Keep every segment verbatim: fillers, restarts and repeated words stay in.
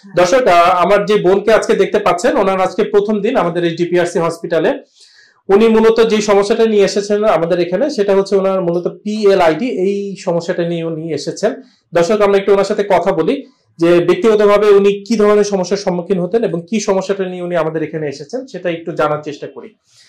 দর্শক, আমার যে বোনকে আজকে দেখতে পাচ্ছেন, ওনার আজকে প্রথম দিন আমাদের এই ডিপিআরসি হসপিটালে। উনি মূলত যে সমস্যাটা নিয়ে এসেছেন আমাদের এখানে, সেটা হচ্ছে ওনার মূলত পিএলআইডি, এই সমস্যাটা নিয়ে উনি এসেছেন। দর্শক, আমরা একটু ওনার সাথে কথা বলি যে ব্যক্তিগতভাবে উনি কি ধরনের সমস্যার সম্মুখীন হতেন এবং কি সমস্যাটা নিয়ে উনি আমাদের এখানে এসেছেন সেটা একটু জানার চেষ্টা করি।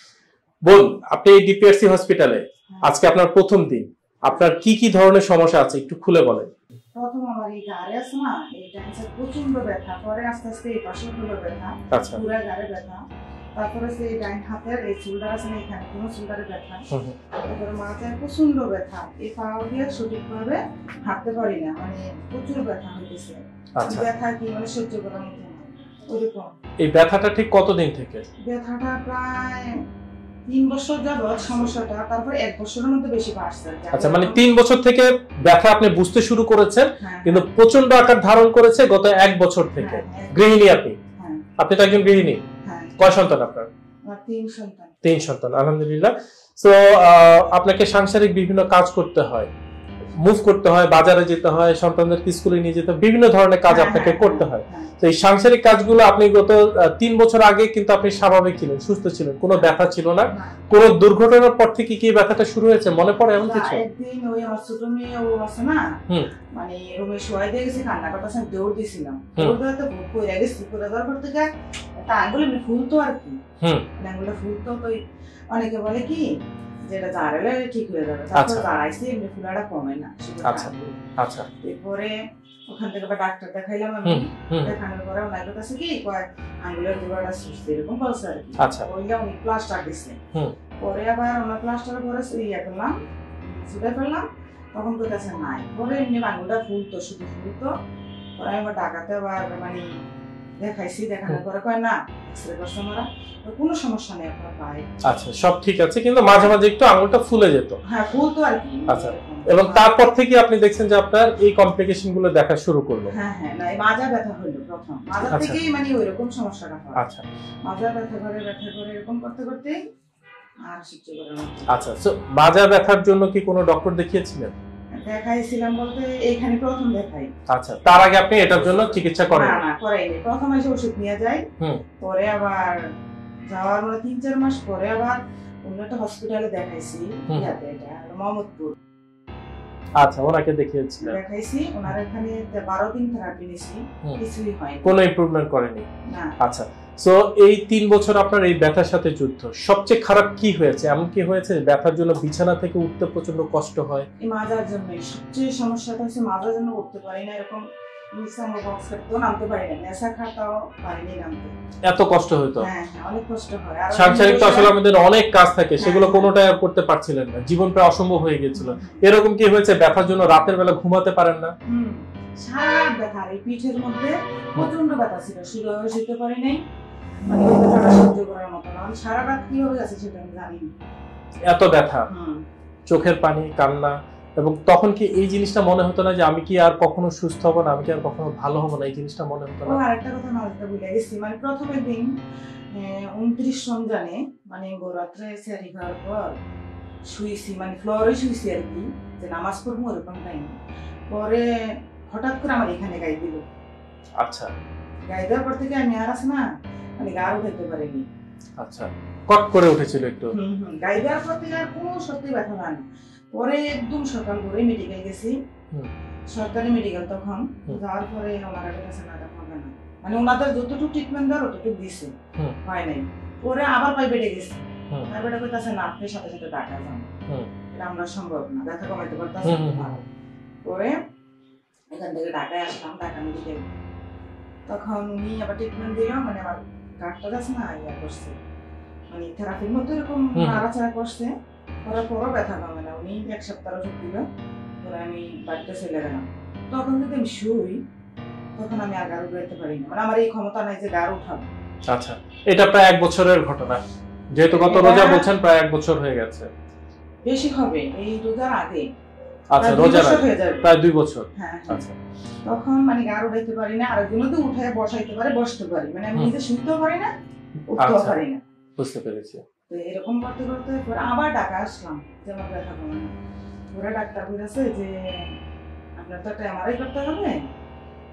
বোন, আপনি এই ডিপিআরসি হসপিটালে আজকে আপনার প্রথম দিন, আপনার কি কি ধরনের সমস্যা আছে একটু খুলে বলেন। প্রথম আমার এই গাড়ে আছে না, এই ডান্সের প্রচন্ড ব্যথা, পরে আস্তে আস্তে এই পাশে হলো ব্যথা, পুরা গাড়ে ব্যথা, তারপরে সেই ডাইন হাতের এই শোল্ডার আছে না, এখানে কোনো শোল্ডারে ব্যথা, তারপরে মাথায় প্রচন্ড ব্যথা, এই পা দিয়ে সঠিকভাবে হাঁটতে পারি না, মানে প্রচুর ব্যথা হইতেছে। ব্যথা কি মানে সহ্য করার মতো না ওইরকম। এই ব্যথাটা ঠিক কতদিন থেকে? ব্যথাটা প্রায় তিন বছর যাবত সমস্যাটা, তারপর এক বছরের মধ্যে বেশি বাড়ছে। আচ্ছা, মানে তিন বছর থেকে ব্যথা আপনি বুঝতে শুরু করেছেন, কিন্তু প্রচন্ড আকার ধারণ করেছে গত এক বছর থেকে। গৃহিণী আপনি? আপনি তো একজন গৃহিণী। কয় সন্তান আপনার? তিন সন্তান। তিন সন্তান, আলহামদুলিল্লাহ। তো আপনাকে সাংসারিক বিভিন্ন কাজ করতে হয়, মুভ করতে হয়, বাজারে যেতে হয়, সন্তানদেরকে স্কুলে নিয়ে যেতে হয়, বিভিন্ন ধরনের কাজ আপনাকে করতে হয়। তো এই সাংসারিক কাজগুলো আপনি গত তিন বছর আগে কিন্তু আপনি স্বাভাবিক ছিলেন, সুস্থ ছিলেন, কোনো ব্যথা ছিল না। কোনো দুর্ঘটনার পর থেকে কি ব্যথাটা শুরু হয়েছে মনে পড়ে এমন কিছু? একদিন ওই আমার ছোট মেয়ে ও আছে না, মানে রুমে শোয়াই দিয়ে গেছে, কান্না করতেছে, দৌড় দিয়েছিলাম, দৌড় দেওয়াতে পড়ে গেছি, পড়ে যাওয়ার পর থেকে একটা আঙ্গুল এমনি ফুলতো আর কি, আঙ্গুলটা ফুলতো। তো অনেকে বলে কি যেটা জারালে ঠিক হয়ে যাবে, তারপর জারাইছে এমনি ফুলাটা কমে না। আচ্ছা আচ্ছা। এরপরে ওখান থেকে আবার ডাক্তার দেখাইলাম আমি, দেখানোর পরে ওনার কাছে কি কয় আঙ্গুলের গোড়াটা সুস্থ এরকম বলছে আর কি। আচ্ছা, ওইটা উনি প্লাস্টার দিচ্ছে। পরে আবার ওনার প্লাস্টার পরে ইয়ে করলাম, ছুটে ফেললাম, তখন তো কাছে নাই। পরে এমনি আঙ্গুলটা ফুলতো, শুধু ফুলতো। পরে আমি আবার ডাকাতে আবার মানে দেখাইছি, দেখানোর পরে কয় না এক্সরে করছে আমরা, কোনো সমস্যা নেই আপনার পায়ে। আচ্ছা, সব ঠিক আছে, কিন্তু মাঝে মাঝে একটু আঙুলটা ফুলে যেত। হ্যাঁ, ফুলতো আর কি। আচ্ছা, এবং তারপর থেকে আপনি দেখছেন যে আপনার এই কমপ্লিকেশন গুলো দেখা শুরু করলো? হ্যাঁ হ্যাঁ, না মাজা ব্যথা হলো প্রথম, মাজা থেকেই মানে ওইরকম সমস্যাটা হয়। আচ্ছা, মাজা ব্যথা করে ব্যথা করে এরকম করতে করতে আর সহ্য করে না। আচ্ছা, সো মাজা ব্যথার জন্য কি কোনো ডক্টর দেখিয়েছিলেন? দেখাইছিলাম বলতে এইখানে প্রথম দেখাই। আচ্ছা, তার আগে আপনি এটার জন্য চিকিৎসা করেন? না না, করাইনি। প্রথম এসে ওষুধ নিয়ে যাই, পরে আবার যাওয়ার মানে তিন চার মাস পরে আবার অন্য একটা হসপিটালে দেখাইছি, ইয়াতে এটা মোহাম্মদপুর। আচ্ছা, ওনাকে দেখিয়েছিলেন? দেখাইছি, ওনার এখানে বারো দিন থেরাপি নিয়েছি, কিছুই হয়নি, কোনো ইমপ্রুভমেন্ট করেনি না। আচ্ছা, সো এই তিন বছর আপনার এই ব্যথার সাথে যুদ্ধ, সবচেয়ে খারাপ কি হয়েছে? এমন কি হয়েছে ব্যথার জন্য বিছানা থেকে উঠতে প্রচন্ড কষ্ট হয়? এই মাজার জন্য সবচেয়ে সমস্যাটা হচ্ছে, মাজার জন্য উঠতে পারি না, এরকম নামতে পারি না, নেশা খাটাও পারিনি নামতে, এত কষ্ট হইতো? হ্যাঁ হ্যাঁ, অনেক কষ্ট হয়। সাংসারিক তো আসলে আমাদের অনেক কাজ থাকে, সেগুলো কোনোটাই আর করতে পারছিলেন না, জীবন প্রায় অসম্ভব হয়ে গেছিল। এরকম কি হয়েছে ব্যথার জন্য রাতের বেলা ঘুমাতে পারেন না? হুম, সারা ব্যথা, এই পিঠের মধ্যে প্রচন্ড ব্যথা ছিল, শুরু শুতে পারি নাই, মানে ওই ব্যথাটা সহ্য করার মতো না। আমি সারা রাত কি হয়ে গেছে সেটা আমি জানি না, এত ব্যথা, চোখের পানি, কান্না। এবং তখন কি এই জিনিসটা মনে হতো না যে আমি কি আর কখনো সুস্থ হব না, আমি কি আর কখনো ভালো হব না, এই জিনিসটা মনে হতো না? আরেকটা কথা মাঝে ভুলে গেছি, মানে প্রথমের দিন উনত্রিশ রমজানে মানে রাত্রে সেহরি খাওয়ার পর শুয়েছি, মানে ফ্লোরে শুয়েছি আর কি, যে নামাজ পড়বো ওরকম টাইম। পরে হঠাৎ করে আমার এখানে গায়ে দিল। আচ্ছা, গায়ে দেওয়ার পর থেকে আমি আর আছে না, মানে গা উঠাইতে পারিনি। আচ্ছা, কট করে উঠেছিল একটু? হুম হুম, গায়ে দেওয়ার পর থেকে আর কোনো সত্যি ব্যথা হয় না। পরে একদম সকাল করে মেডিকেল গেছি, সরকারি মেডিকেল। তখন যাওয়ার পরে ওনার কাছে না হবে না, মানে ওনাদের যতটুকু ট্রিটমেন্ট দেওয়ার ততটুকু দিছে, হয় নাই। পরে আবার প্রাইভেটে গেছি, প্রাইভেটে কইতাছে না আপনি সাথে সাথে ঢাকা যান, এটা আমরা সম্ভব না, ব্যথা কমাইতে পারতাছি না। পরে এখান থেকে ঢাকায় আসলাম, ঢাকা মেডিকেল। তখন উনি আবার ট্রিটমেন্ট দিল, মানে আমার কার্ডটা আছে না, ইয়া করছে, মানে থেরাপির মতো এরকম নাড়াচাড়া করছে, করার পরও ব্যথা কমে না। উনি এক সপ্তাহ ওষুধ দিল, পরে আমি বাড়িতে চলে গেলাম। তখন যদি আমি শুই, তখন আমি আর গাড়ি উঠাইতে পারি না, মানে আমার এই ক্ষমতা নাই যে গাড়ি উঠাবো। আচ্ছা, এটা প্রায় এক বছরের ঘটনা, যেহেতু গত রোজা বলছেন প্রায় এক বছর হয়ে গেছে। বেশি হবে, এই রোজার আগে। আচ্ছা, রোজার আগে প্রায় দুই বছর। হ্যাঁ, আচ্ছা। তখন মানে গাড়ি উঠাইতে পারি না, আরেকজনও তো উঠায় বসাইতে পারে, বসতে পারি, মানে আমি নিজে শুনতেও পারি না, উঠতেও পারি না। বুঝতে পেরেছি। তো এরকম করতে করতে আবার ঢাকা আসলাম, যে আমার ব্যথা কমে না। পুরো ডাক্তার বলেছে যে আপনার তো একটা এমআরআই করতে হবে,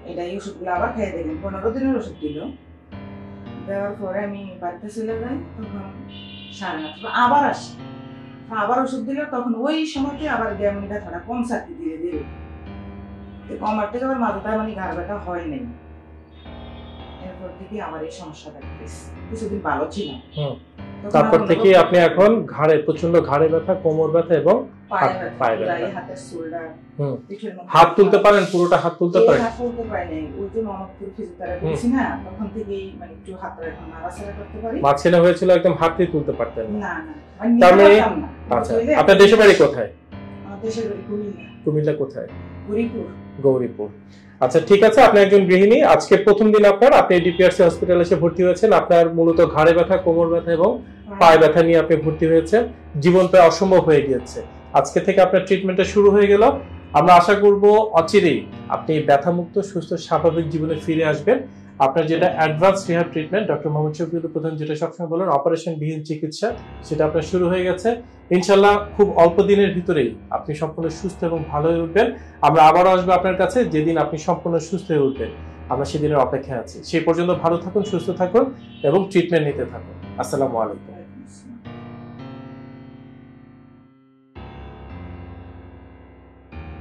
এটা এই ওষুধগুলো আবার খেয়ে দেখেন, পনেরো দিনের ওষুধ দিল। দেওয়ার পরে আমি বাড়িতে চলে যাই, তখন সাড়ে নটা আবার আসি, আবার ওষুধ দিল, তখন ওই সময়তে আবার গ্যাম ব্যথাটা কম চাকরি দিয়ে দিল। কমার থেকে আবার মাথাটা মানে ঘাড় ব্যথা হয় নাই। এরপর থেকে আমার এই সমস্যা দেখতেছি, কিছুদিন ভালো ছিল। তারপর থেকে আপনি এখন ঘাড়ে প্রচন্ড ঘাড়ে ব্যথা, কোমর ব্যথা এবং পায়ে ব্যথা, হাতের শোল্ডার, হাত তুলতে পারেন, পুরোটা হাত তুলতে পারেন? হাত তুলতে পারি নাই, ওই যে মমতপুর ফিজিওথেরাপি দিছি না, তখন থেকেই মানে একটু হাতটা এখন নাড়াচাড়া করতে পারি। মাঝখানে হয়েছিল একদম হাতই তুলতে পারতেন না? না, মানে তার মানে আচ্ছা, আপনার দেশের বাড়ি কোথায়? আমার দেশের বাড়ি কুমিল্লা। কুমিল্লা কোথায়? গৌরীপুর। গৌরীপুর। আচ্ছা ঠিক আছে, আপনি একজন গৃহিণী, আজকে প্রথম দিন আপনার, আপনি ডিপিআরসি হসপিটালে এসে ভর্তি হয়েছেন। আপনার মূলত ঘাড়ে ব্যথা, কোমর ব্যথা এবং পায়ে ব্যথা নিয়ে আপনি ভর্তি হয়েছেন। জীবন প্রায় অসম্ভব হয়ে গিয়েছে। আজকে থেকে আপনার ট্রিটমেন্টটা শুরু হয়ে গেল। আমরা আশা করব অচিরেই আপনি ব্যথামুক্ত সুস্থ স্বাভাবিক জীবনে ফিরে আসবেন। আপনার যেটা advance rehab treatment, doctor Mohammad Shafiul Pradhan যেটা সবসময় বলেন অপারেশন বিহীন চিকিৎসা, সেটা আপনার শুরু হয়ে গেছে। ইনশাল্লাহ খুব অল্প দিনের ভিতরেই আপনি সম্পূর্ণ সুস্থ এবং ভালো হয়ে উঠবেন। আমরা আবারও আসবো আপনার কাছে যেদিন আপনি সম্পূর্ণ সুস্থ হয়ে উঠবেন। আমরা সেদিনের অপেক্ষায় আছি। সেই পর্যন্ত ভালো থাকুন, সুস্থ থাকুন এবং ট্রিটমেন্ট নিতে থাকুন। আসসালামু আলাইকুম।